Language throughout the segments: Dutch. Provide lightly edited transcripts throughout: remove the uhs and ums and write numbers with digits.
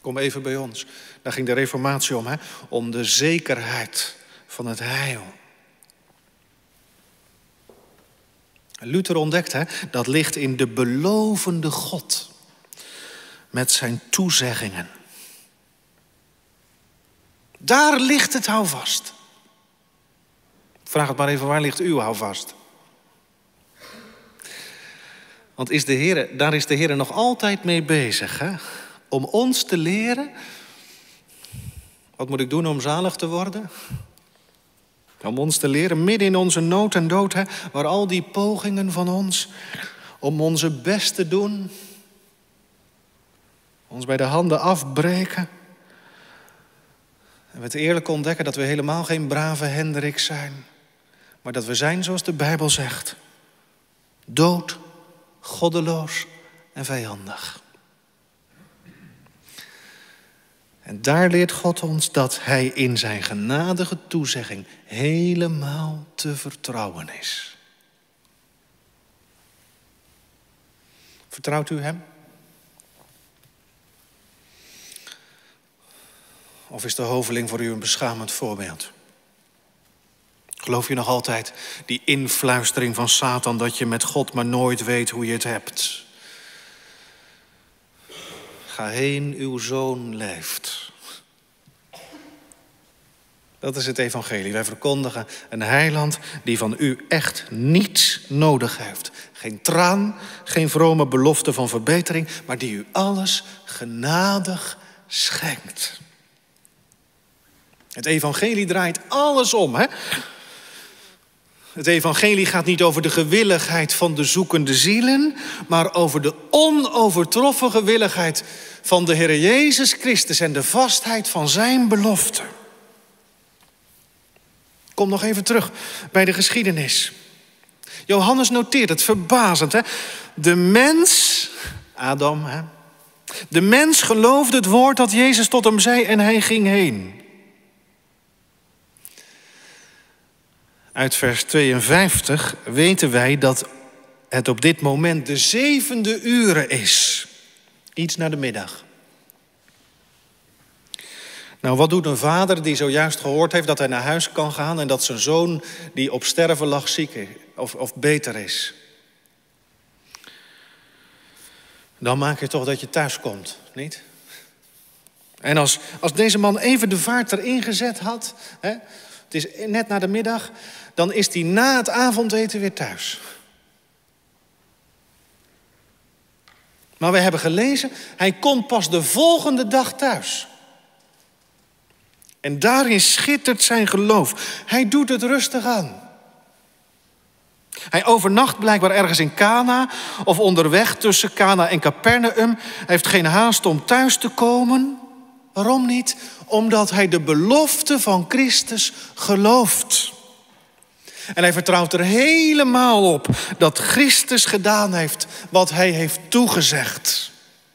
Kom even bij ons. Daar ging de reformatie om, hè? Om de zekerheid van het heil. Luther ontdekt, hè, dat ligt in de belovende God. Met zijn toezeggingen. Daar ligt het houvast. Vraag het maar even, waar ligt uw houvast? Want daar is de Heer nog altijd mee bezig. Hè? Om ons te leren. Wat moet ik doen om zalig te worden? Om ons te leren, midden in onze nood en dood. Hè, waar al die pogingen van ons. Om onze best te doen. Ons bij de handen afbreken. En we het eerlijk ontdekken dat we helemaal geen brave Hendrik zijn. Maar dat we zijn zoals de Bijbel zegt. Dood, goddeloos en vijandig. En daar leert God ons dat hij in zijn genadige toezegging helemaal te vertrouwen is. Vertrouwt u hem? Of is de hoveling voor u een beschamend voorbeeld? Geloof je nog altijd die influistering van Satan dat je met God maar nooit weet hoe je het hebt? Ga heen, uw zoon leeft. Dat is het evangelie. Wij verkondigen een heiland die van u echt niets nodig heeft. Geen traan, geen vrome belofte van verbetering, maar die u alles genadig schenkt. Het evangelie draait alles om, hè? Het evangelie gaat niet over de gewilligheid van de zoekende zielen, maar over de onovertroffen gewilligheid van de Heer Jezus Christus en de vastheid van zijn belofte. Kom nog even terug bij de geschiedenis. Johannes noteert het verbazend, hè? De mens, Adam, hè? De mens geloofde het woord dat Jezus tot hem zei en hij ging heen. Uit vers 52 weten wij dat het op dit moment de 7e uur is. Iets na de middag. Nou, wat doet een vader die zojuist gehoord heeft dat hij naar huis kan gaan en dat zijn zoon die op sterven lag ziek is, of beter is? Dan maak je toch dat je thuis komt, niet? En als deze man even de vaart erin gezet had, hè, het is net na de middag, dan is hij na het avondeten weer thuis. Maar we hebben gelezen, hij komt pas de volgende dag thuis. En daarin schittert zijn geloof. Hij doet het rustig aan. Hij overnacht blijkbaar ergens in Cana of onderweg tussen Cana en Capernaum. Hij heeft geen haast om thuis te komen. Waarom niet? Omdat hij de belofte van Christus gelooft. En hij vertrouwt er helemaal op dat Christus gedaan heeft wat hij heeft toegezegd.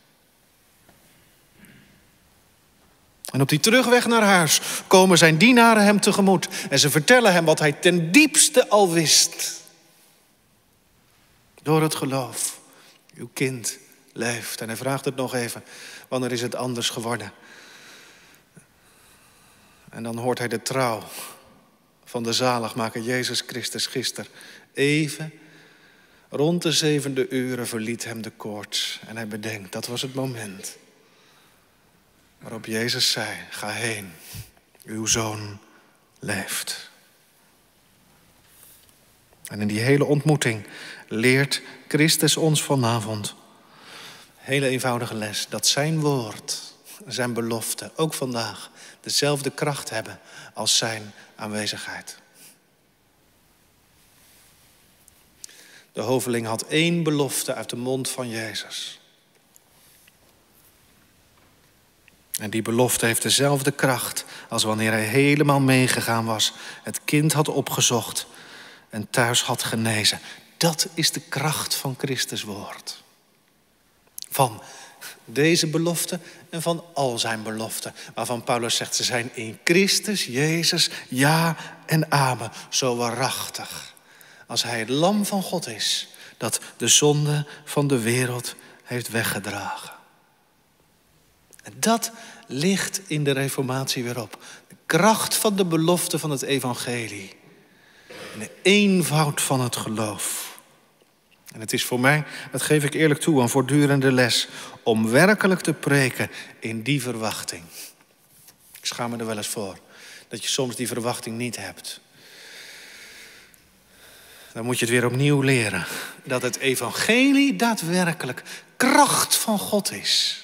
En op die terugweg naar huis komen zijn dienaren hem tegemoet. En ze vertellen hem wat hij ten diepste al wist. Door het geloof. Uw kind leeft. En hij vraagt het nog even. Wanneer is het anders geworden? En dan hoort hij de trouw van de zaligmaker Jezus Christus gisteren. Even rond de 7e uur verliet hem de koorts. En hij bedenkt, dat was het moment waarop Jezus zei, ga heen, uw zoon leeft. En in die hele ontmoeting leert Christus ons vanavond, hele eenvoudige les, dat zijn woord, zijn belofte, ook vandaag, dezelfde kracht hebben als zijn aanwezigheid. De hoveling had 1 belofte uit de mond van Jezus. En die belofte heeft dezelfde kracht als wanneer hij helemaal meegegaan was, het kind had opgezocht en thuis had genezen. Dat is de kracht van Christus woord. Van deze belofte en van al zijn beloften. Waarvan Paulus zegt, ze zijn in Christus Jezus, ja en amen. Zo waarachtig als hij het lam van God is, dat de zonde van de wereld heeft weggedragen. En dat ligt in de Reformatie weer op. De kracht van de belofte van het evangelie. En de eenvoud van het geloof. En het is voor mij, dat geef ik eerlijk toe, een voortdurende les om werkelijk te preken in die verwachting. Ik schaam me er wel eens voor dat je soms die verwachting niet hebt. Dan moet je het weer opnieuw leren. Dat het evangelie daadwerkelijk kracht van God is.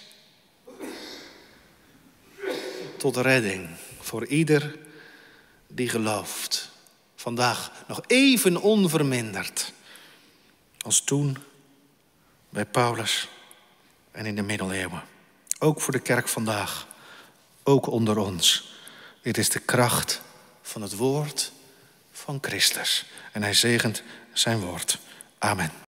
Tot redding voor ieder die gelooft. Vandaag nog even onverminderd als toen bij Paulus en in de middeleeuwen. Ook voor de kerk vandaag. Ook onder ons. Dit is de kracht van het woord van Christus. En hij zegent zijn woord. Amen.